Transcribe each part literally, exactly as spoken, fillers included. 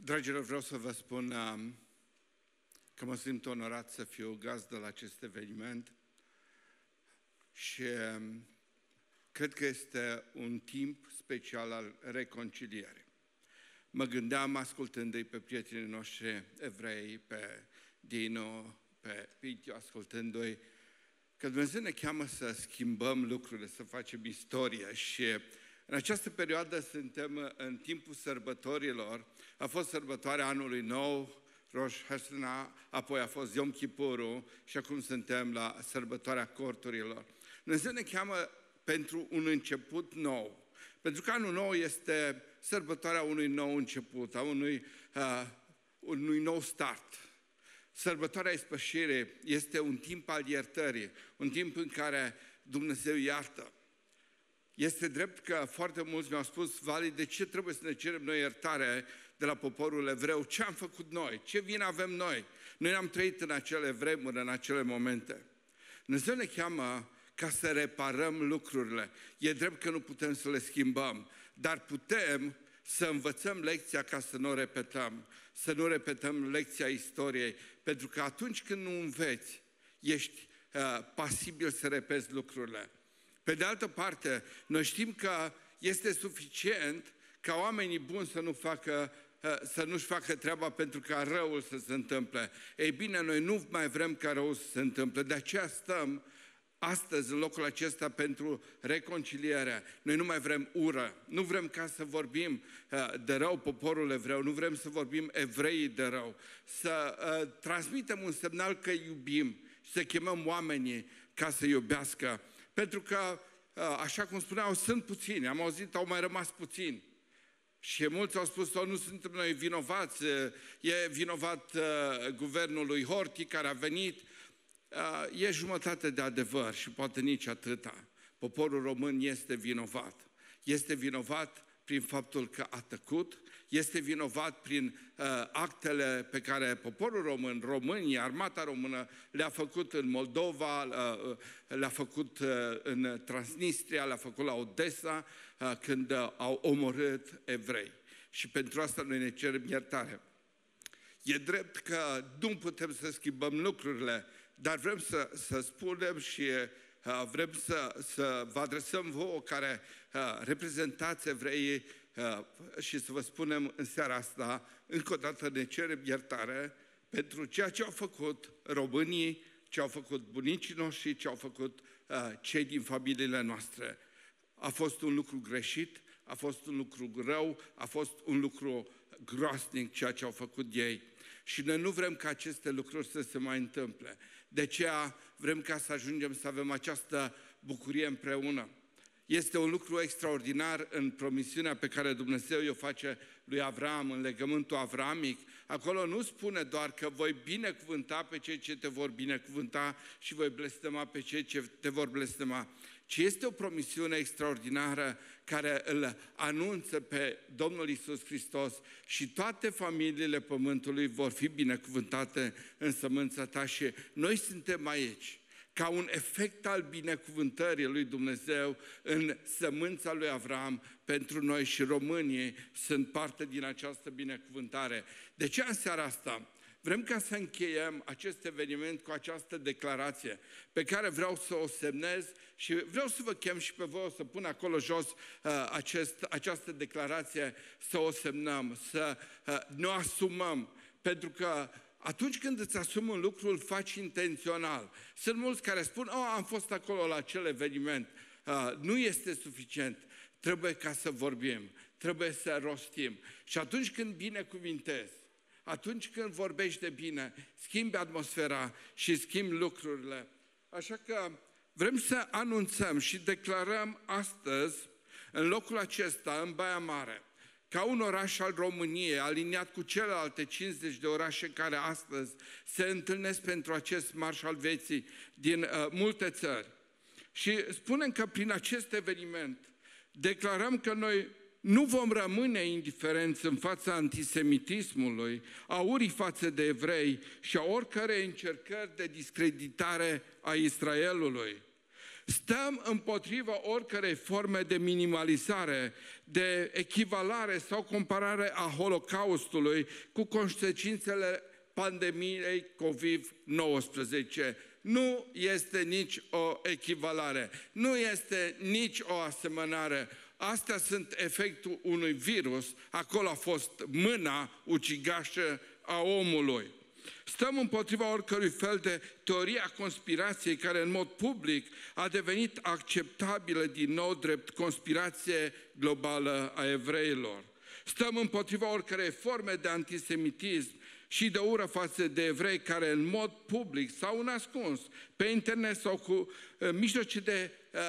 Dragilor, vreau să vă spun că mă simt onorat să fiu gazdă la acest eveniment și cred că este un timp special al reconcilierii. Mă gândeam, ascultându-i pe prietenii noștri evrei, pe Dino, pe Pitiu, ascultându-i, că Dumnezeu ne cheamă să schimbăm lucrurile, să facem istorie și în această perioadă suntem în timpul sărbătorilor. A fost sărbătoarea anului nou, Rosh Hashanah, apoi a fost Yom Kippur și acum suntem la sărbătoarea corturilor. Dumnezeu ne cheamă pentru un început nou. Pentru că anul nou este sărbătoarea unui nou început, a unui, uh, unui nou start. Sărbătoarea ispășirii este un timp al iertării, un timp în care Dumnezeu iartă. Este drept că foarte mulți mi-au spus, Vali, de ce trebuie să ne cerem noi iertare de la poporul evreu? Ce am făcut noi? Ce vină avem noi? Noi am trăit în acele vremuri, în acele momente. Dumnezeu ne cheamă ca să reparăm lucrurile. E drept că nu putem să le schimbăm, dar putem să învățăm lecția ca să nu o repetăm, să nu repetăm lecția istoriei, pentru că atunci când nu înveți, ești uh, pasibil să repeți lucrurile. Pe de altă parte, noi știm că este suficient ca oamenii buni să nu facă, să nu-și facă treaba pentru ca răul să se întâmple. Ei bine, noi nu mai vrem ca răul să se întâmple, de aceea stăm astăzi în locul acesta pentru reconciliere. Noi nu mai vrem ură, nu vrem ca să vorbim de rău poporul evreu, nu vrem să vorbim evreii de rău, să uh, transmitem un semnal că iubim și să chemăm oamenii ca să iubească. Pentru că, așa cum spuneau, sunt puțini, am auzit, au mai rămas puțini. Și mulți au spus, o, nu suntem noi vinovați, e vinovat uh, guvernul lui Horthy care a venit. Uh, e jumătate de adevăr și poate nici atâta. Poporul român este vinovat. Este vinovat prin faptul că a tăcut, este vinovat prin uh, actele pe care poporul român, românii, armata română le-a făcut în Moldova, uh, le-a făcut uh, în Transnistria, le-a făcut la Odessa, uh, când uh, au omorât evrei. Și pentru asta noi ne cerem iertare. E drept că nu putem să schimbăm lucrurile, dar vrem să, să spunem și uh, vrem să, să vă adresăm vouă care uh, reprezentați evreii uh, și să vă spunem în seara asta, încă o dată ne cerem iertare pentru ceea ce au făcut românii, ce au făcut bunicii noștri, ce au făcut uh, cei din familiile noastre. A fost un lucru greșit, a fost un lucru rău, a fost un lucru groaznic ceea ce au făcut ei. Și noi nu vrem ca aceste lucruri să se mai întâmple. De aceea vrem ca să ajungem să avem această bucurie împreună. Este un lucru extraordinar în promisiunea pe care Dumnezeu o face lui Avram, în legământul avramic. Acolo nu spune doar că voi binecuvânta pe cei ce te vor binecuvânta și voi blestema pe cei ce te vor blestema, ci este o promisiune extraordinară care îl anunță pe Domnul Iisus Hristos și toate familiile pământului vor fi binecuvântate în sămânța ta și noi suntem aici ca un efect al binecuvântării lui Dumnezeu în sămânța lui Avram pentru noi și românii sunt parte din această binecuvântare. De ce în seara asta vrem ca să încheiem acest eveniment cu această declarație pe care vreau să o semnez și vreau să vă chem și pe voi, o să pun acolo jos uh, acest, această declarație, să o semnăm, să uh, ne o asumăm, pentru că atunci când îți asumi un lucru, îl faci intențional. Sunt mulți care spun, oh, am fost acolo la acel eveniment. Uh, nu este suficient. Trebuie ca să vorbim, trebuie să rostim. Și atunci când binecuvintezi, atunci când vorbești de bine, schimbi atmosfera și schimbi lucrurile. Așa că vrem să anunțăm și declarăm astăzi, în locul acesta, în Baia Mare, ca un oraș al României, aliniat cu celelalte cincizeci de orașe care astăzi se întâlnesc pentru acest marș al vieții din uh, multe țări. Și spunem că prin acest eveniment declarăm că noi nu vom rămâne indiferenți în fața antisemitismului, a urii față de evrei și a oricărei încercări de discreditare a Israelului. Stăm împotriva oricărei forme de minimalizare, de echivalare sau comparare a Holocaustului cu consecințele pandemiei covid nouăsprezece. Nu este nici o echivalare, nu este nici o asemănare. Astea sunt efectul unui virus, acolo a fost mâna ucigașă a omului. Stăm împotriva oricărui fel de teorie a conspirației care în mod public a devenit acceptabilă din nou drept conspirație globală a evreilor. Stăm împotriva oricărei forme de antisemitism și de ură față de evrei care în mod public sau în ascuns, pe internet sau cu uh, mijloace de uh,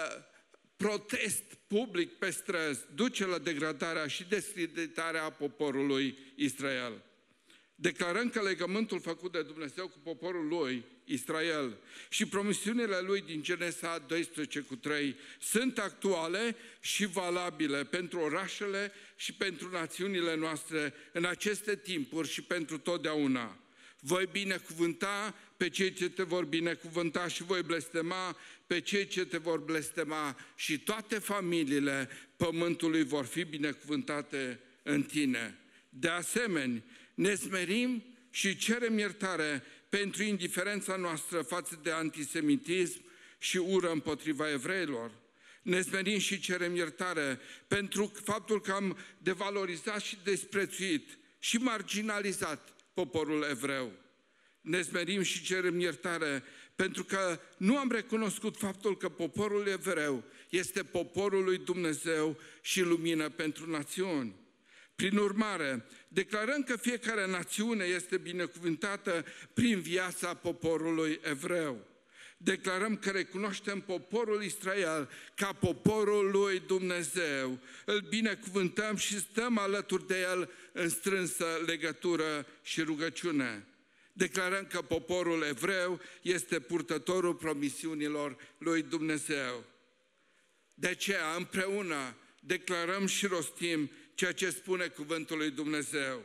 protest public pe străzi, duce la degradarea și descreditarea poporului Israel. Declarăm că legământul făcut de Dumnezeu cu poporul lui, Israel, și promisiunile lui din Genesa doisprezece cu trei sunt actuale și valabile pentru orașele și pentru națiunile noastre în aceste timpuri și pentru totdeauna. Voi binecuvânta pe cei ce te vor binecuvânta și voi blestema pe cei ce te vor blestema și toate familiile pământului vor fi binecuvântate în tine. De asemenea, ne smerim și cerem iertare pentru indiferența noastră față de antisemitism și ură împotriva evreilor. Ne smerim și cerem iertare pentru faptul că am devalorizat și desprețuit și marginalizat poporul evreu. Ne smerim și cerem iertare pentru că nu am recunoscut faptul că poporul evreu este poporul lui Dumnezeu și lumină pentru națiuni. Prin urmare, declarăm că fiecare națiune este binecuvântată prin viața poporului evreu. Declarăm că recunoaștem poporul Israel ca poporul lui Dumnezeu. Îl binecuvântăm și stăm alături de el în strânsă legătură și rugăciune. Declarăm că poporul evreu este purtătorul promisiunilor lui Dumnezeu. De aceea, împreună, declarăm și rostim ceea ce spune cuvântul lui Dumnezeu.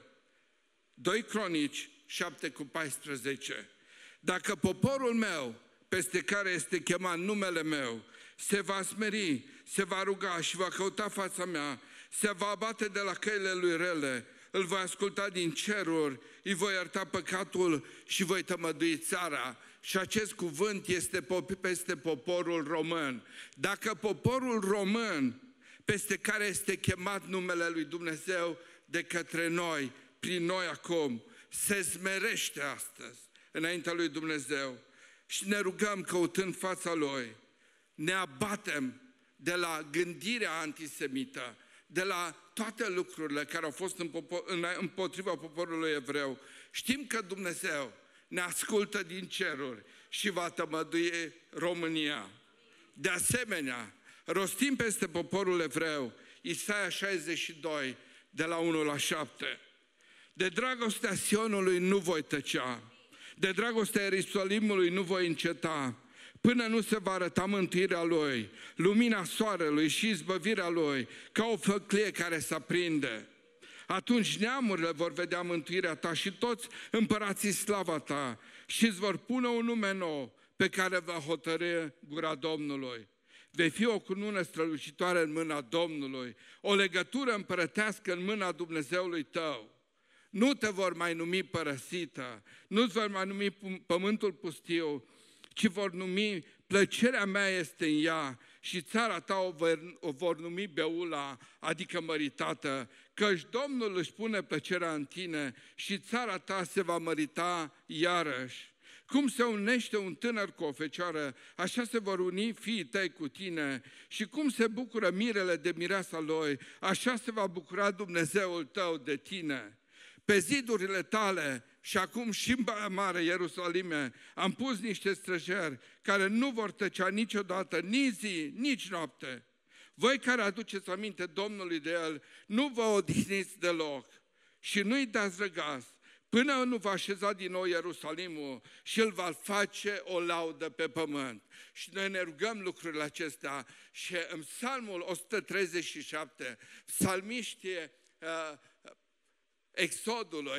doi Cronici șapte cu paisprezece. Dacă poporul meu, peste care este chemat numele meu, se va smeri, se va ruga și va căuta fața mea, se va abate de la căile lui rele, îl voi asculta din ceruri, îi voi ierta păcatul și voi tămădui țara. Și acest cuvânt este peste poporul român. Dacă poporul român, peste care este chemat numele lui Dumnezeu de către noi, prin noi acum, se smerește astăzi înaintea lui Dumnezeu și ne rugăm căutând fața Lui, ne abatem de la gândirea antisemită, de la toate lucrurile care au fost împotriva poporului evreu. Știm că Dumnezeu ne ascultă din ceruri și va tămădui România. De asemenea, rostim peste poporul evreu Isaia șaizeci și doi, de la unu la șapte. De dragostea Sionului nu voi tăcea, de dragostea Ierusalimului nu voi înceta, până nu se va arăta mântuirea Lui, lumina soarelui și izbăvirea Lui, ca o făclie care se aprinde. Atunci neamurile vor vedea mântuirea Ta și toți împărații slava Ta și îți vor pune un nume nou pe care va hotărâ gura Domnului. Vei fi o cunună strălucitoare în mâna Domnului, o legătură împărătească în mâna Dumnezeului tău. Nu te vor mai numi părăsită, nu-ți vor mai numi pământul pustiu, ci vor numi plăcerea mea este în ea și țara ta o vor, o vor numi Beula, adică măritată, căci Domnul își pune plăcerea în tine și țara ta se va mărita iarăși. Cum se unește un tânăr cu o fecioară, așa se vor uni fiii tăi cu tine. Și cum se bucură mirele de mireasa lui, așa se va bucura Dumnezeul tău de tine. Pe zidurile tale și acum și în Baia Mare, Ierusalime, am pus niște străjeri care nu vor tăcea niciodată, nici zi, nici noapte. Voi care aduceți aminte Domnului de El, nu vă odihniți deloc și nu-i dați răgaz, până nu va așeza din nou Ierusalimul și îl va face o laudă pe pământ. Și noi ne rugăm lucrurile acestea și în Psalmul o sută treizeci și șapte, psalmiștii uh, Exodului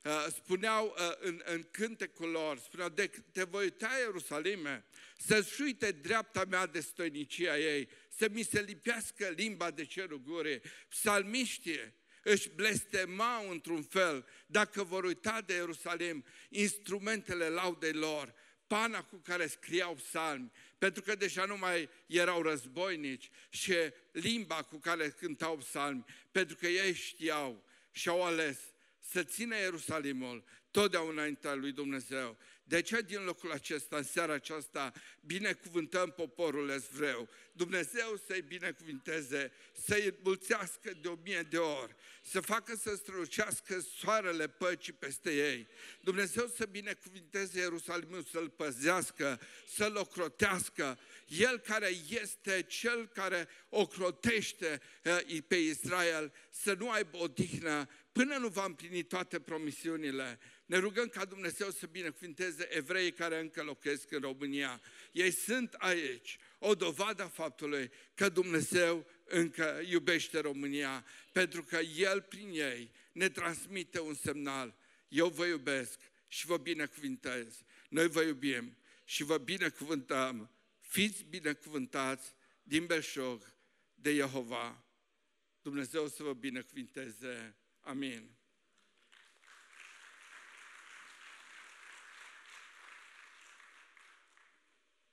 spuneau în, în cântecul lor, spuneau, de te voi uita, Ierusalime, să-ți uite dreapta mea de stoinicia ei, să mi se lipească limba de cerul gurii. Psalmiștii își blestemau într-un fel, dacă vor uita de Ierusalim, instrumentele laudei lor, pana cu care scriau psalmi, pentru că deja nu mai erau războinici, și limba cu care cântau psalmi, pentru că ei știau și au ales să țină Ierusalimul totdeauna înaintea lui Dumnezeu. De aceea din locul acesta, în seara aceasta, binecuvântăm poporul evreu. Dumnezeu să-i binecuvinteze, să-i mulțească de o mie de ori, să facă să strălucească soarele păcii peste ei. Dumnezeu să binecuvinteze Ierusalimul, să-l păzească, să-l ocrotească. El care este cel care ocrotește pe Israel, să nu aibă odihnă până nu va împlini toate promisiunile. Ne rugăm ca Dumnezeu să binecuvinteze evreii care încă locuiesc în România. Ei sunt aici, o dovadă a faptului că Dumnezeu încă iubește România, pentru că El prin ei ne transmite un semnal. Eu vă iubesc și vă binecuvintez. Noi vă iubim și vă binecuvântăm. Fiți binecuvântați din belșug de Jehova. Dumnezeu să vă binecuvinteze. Amin.